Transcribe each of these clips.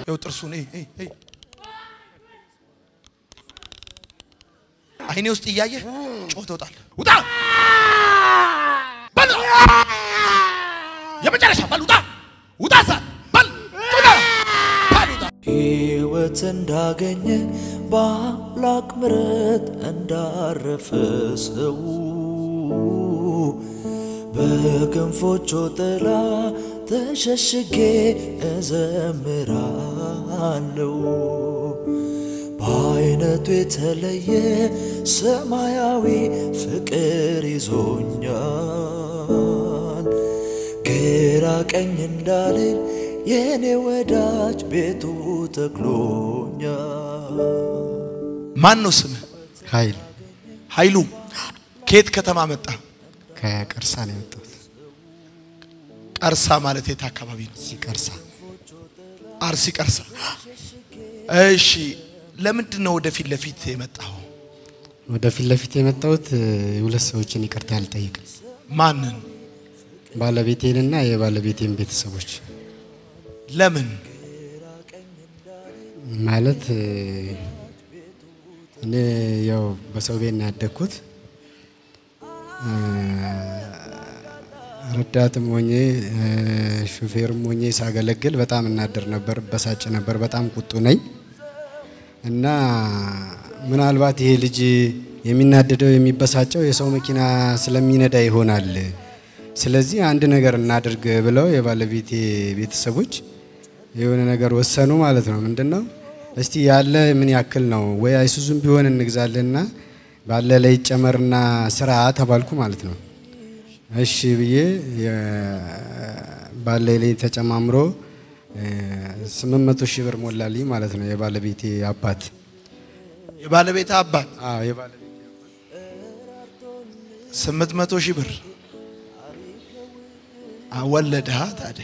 ያው ጥርሱን አይኔ ውስጥ እያየ ጮህ ተውጣል ውጣ በል የመጨረሻ በል ውጣ ውጣ በል ውጣ ሕይወት እንዳገኘ በአምላክ ምሕረት እንዳረፈ ሰው በክንፎቹ ጥላ ተሸሽጌ እዘምራለሁ በአይነቱ የተለየ ሰማያዊ ፍቅር ይዞኛል ግራ ቀኝ እንዳልል የኔ ወዳጅ ቤቱ ተክሎኛል ማን ነው ስምህ ኃይሉ ከየት ከተማ መጣ ከቀርሳ ነው የመጣሁት ቀርሳ ማለት የት አካባቢ ነው ሲቀርሳ አርሲ ቀርሳ እሺ ለምንድን ነው ወደፊት ለፊት የመጣው ወደፊት ለፊት የመጣሁት ሁለት ሰዎችን ይቅርታ አልጠይቅ ማንን ባለቤቴንና የባለቤቴን ቤተሰቦች ለምን ማለት እኔ ያው በሰው ቤት ነው ያደግኩት ረዳትም ሆኜ ሹፌርም ሆኜ ሳገለግል በጣም እናደር ነበር በሳጭ ነበር በጣም ቁጡ ነኝ እና ምናልባት ይሄ ልጅ የሚናደደው የሚበሳጨው የሰው መኪና ስለሚነዳ ይሆናል ስለዚህ አንድ ነገር እናድርግ ብለው የባለቤቴ ቤተሰቦች የሆነ ነገር ወሰኑ ማለት ነው ምንድነው እስቲ ያለ ምን ያክል ነው ወይ አይሱዙም ቢሆን እንግዛለና ባለ ላይ ጨመርና ስራ ተባልኩ ማለት ነው እሺ ብዬ ባለ ላይ ተጨማምሮ 800,000 ብር ሞላልኝ ማለት ነው የባለቤቴ አባት አዎ የባለቤቴ አባት 800,000 ብር አወለደህ ታዲያ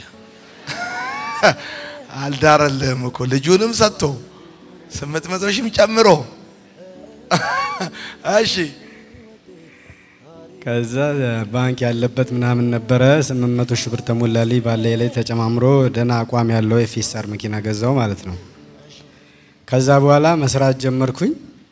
አልዳረለም እኮ ልጁንም ሰጥቶ 800,000 ጨምሮ እሺ ከዛ ባንክ ያለበት ምናምን ነበረ 800,000 ብር ተሞላልኝ ባለ ላይ ተጨማምሮ ደና አቋም ያለው የፊስታር መኪና ገዛው ማለት ነው ከዛ በኋላ መስራት ጀመርኩኝ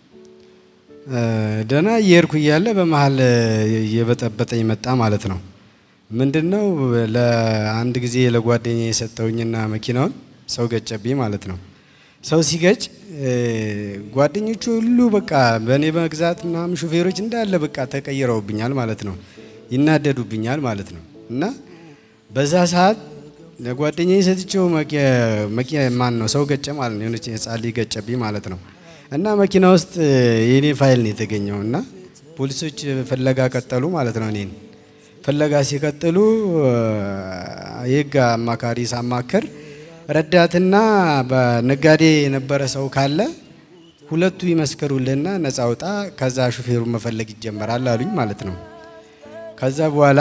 ደና እየሄድኩ እያለ በመሃል የበጠበጠ ይመጣ ማለት ነው ምንድነው ለአንድ ጊዜ ለጓደኛዬ የሰጠውኝና መኪናውን ሰው ገጨብኝ ማለት ነው ሰው ሲገጭ ጓደኞቹ ሁሉ በቃ በኔ በግዛት ምናምን ሹፌሮች እንዳለ በቃ ተቀይረውብኛል ማለት ነው ይናደዱብኛል ማለት ነው እና በዛ ሰዓት ለጓደኛዬ ሰጥቼው መኪና ማን ነው ሰው ገጨ ማለት ነው የሆነች ህፃን ልጅ ገጨብኝ ማለት ነው እና መኪና ውስጥ የኔ ፋይል ነው የተገኘውና ፖሊሶች ፍለጋ ቀጠሉ ማለት ነው እኔን ፍለጋ ሲቀጥሉ የህግ አማካሪ ሳማከር ረዳትና በነጋዴ የነበረ ሰው ካለ ሁለቱ ይመስከሩልና ነፃ ወጣ ከዛ ሹፌሩ መፈለግ ይጀምራል አሉኝ ማለት ነው ከዛ በኋላ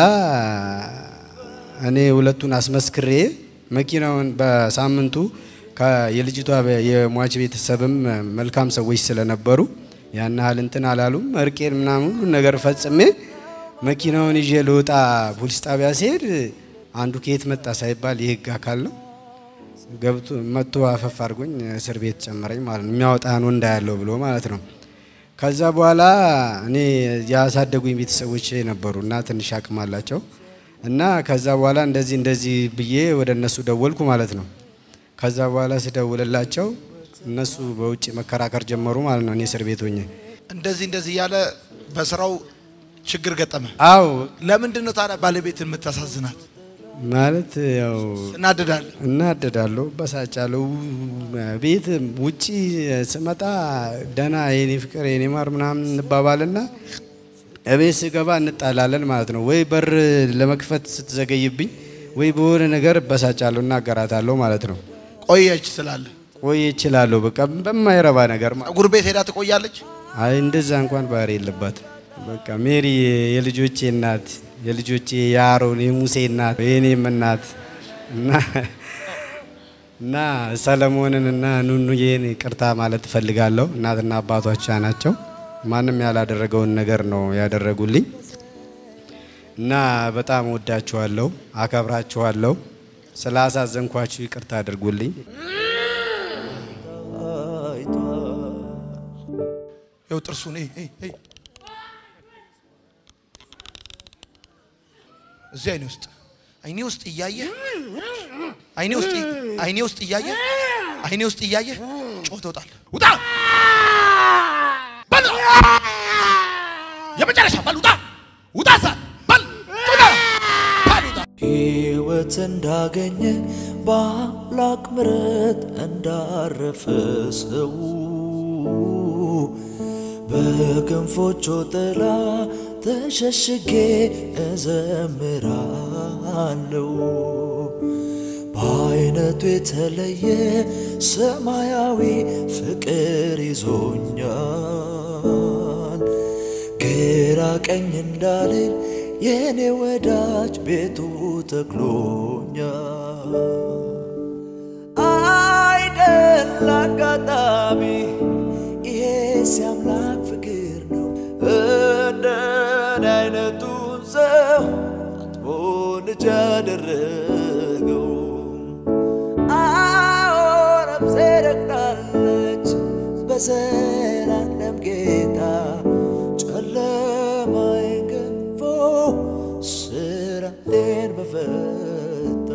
እኔ ሁለቱን አስመስክሬ መኪናውን በሳምንቱ የልጅቷ የሟች ቤተሰብም መልካም ሰዎች ስለነበሩ ያን ሀል እንትን አላሉም እርቄን ምናምን ሁሉ ነገር ፈጽሜ መኪናውን ይዤ ልወጣ ፖሊስ ጣቢያ ሲሄድ አንዱ ከየት መጣ ሳይባል የህግ አካል ነው ገብቶ መጥቶ አፈፍ አድርጎኝ እስር ቤት ጨመረኝ ማለት ነው የሚያወጣን ወንዳ ያለው ብሎ ማለት ነው ከዛ በኋላ እኔ ያሳደጉኝ ቤተሰቦች ነበሩና ትንሽ አቅም አላቸው እና ከዛ በኋላ እንደዚህ ብዬ ወደ እነሱ ደወልኩ ማለት ነው ከዛ በኋላ ሲደውልላቸው እነሱ በውጪ መከራከር ጀመሩ ማለት ነው እኔ እስር ቤት ሆኜ እንደዚህ ያለ በስራው ችግር ገጠመ አው ለምንድን ነው ታዲያ ባለቤትን የምታሳዝናት ማለት ያው እናደዳለሁ በሳጫለሁ ቤት ውጪ ስመጣ ደና የኔ ፍቅር የኔ ማር ምናምን እንባባልና እቤት ስገባ እንጣላለን ማለት ነው ወይ በር ለመክፈት ስትዘገይብኝ ወይ በሆነ ነገር በሳጫለሁ እና አገራታለሁ ማለት ነው ቆየች ይችላል በቃ በማይረባ ነገር ጸጉር ቤት ሄዳ ትቆያለች አይ እንደዛ እንኳን ባሪ የለባት በቃ ሜሪ የልጆቼ እናት የልጆቼ ያሮን የሙሴ እናት የኔም እናት እና ሰለሞንንና ኑኑዬን ይቅርታ ማለት ፈልጋለሁ እናትና አባቶቿ ናቸው ማንንም ያላደረገውን ነገር ነው ያደረጉልኝ እና በጣም ወዳችኋለሁ አከብራችኋለሁ ስላሳዘንኳችሁ ይቅርታ አድርጉልኝ ይው ጥርሱ ነይ እዚህ አይኔ ውስጥ እያየ አይኔ ውስጥ እያየ ጮህ ተውጣል ውጣ በል የመጨረሻ በል ውጣ በል ሕይወት እንዳገኘ በአምላክ ምሕረት እንዳረፈ ሰው በክንፎቹ ጥላ ተሸሽጌ እዘምራለሁ በአይነቱ የተለየ ሰማያዊ ፍቅር ይዞኛል ግራ ቀኝ እንዳልል የኔ ወዳጅ ቤቱ ተክሎኛል አይደል አጋጣሚ ይሄስ የአምላክ ፍቅር ነው እንደኔ አይነቱን ሰው አጥቦ ልጅ አደረገው ነፍሴ ረክታለች በዘላለም ጌታ ጨለማዬን ገፎ ስራቴን በፈታ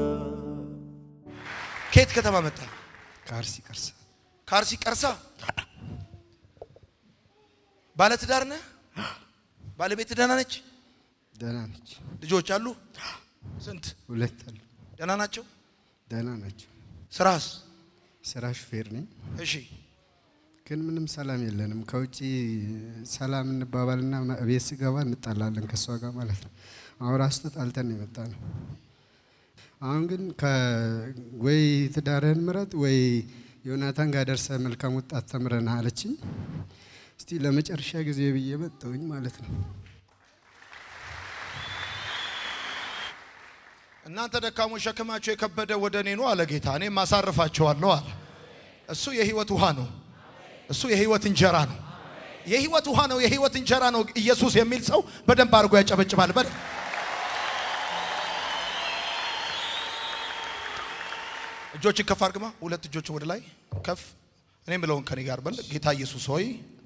ከየት ከተማ መጣ ካርሲ ቀርሳ ባለትዳር ነህ ባለቤት ደህና ነች ልጆች አሉ ስንት ሁለት አሉ ደህና ናቸው ስራ ሹፌር ነኝ እሺ ግን ምንም ሰላም የለንም ከውጪ ሰላም እንባባልና ቤት ስገባ እንጣላለን ከሷ ጋር ማለት ነው አውራስ ተጣልተን የመጣነው አሁን ግን ወይ ትዳርህን ምረጥ ወይ ዮናታን ጋር ደርሰ መልካም ወጣት ተምረና አለችኝ እስቲ ለመጨረሻ ጊዜ ብዬ መጣሁኝ ማለት ነው እናንተ ደካሞች ሸክማችሁ የከበደ ወደኔ ነው አለ ጌታ እኔም ማሳርፋችኋለሁ አለ እሱ የህይወት ውሃ ነው እሱ የህይወት እንጀራ ነው የህይወት ውሃ ነው የህይወት እንጀራ ነው ኢየሱስ የሚል ሰው በደንብ አድርጎ ያጨበጭባል በደንብ እጆችን ከፍ አድርግማ ሁለት እጆችን ወደ ላይ ከፍ እኔም ብለውን ከኔ ጋር በል ጌታ ኢየሱስ ሆይ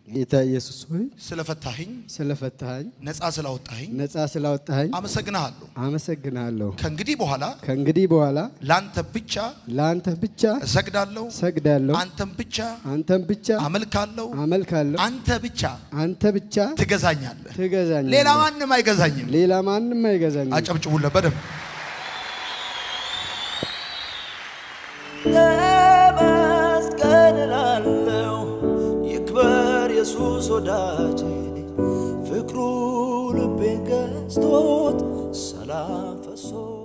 ስለፈታኸኝ ነፃ ስላወጣኸኝ አመሰግናለሁ ከእንግዲህ በኋላ ላንተ ብቻ እሰግዳለሁ አንተም ብቻ አመልካለሁ አንተ ብቻ ትገዛኛለህ ሌላ ማንንም አይገዛኝም አጨብጭቡለት በደንብ ተመስገንላለሁ ይክበር ኢየሱስ ወዳጄ ፍቅሩ ልቤን ገዝቶት ሰላም ፈሶ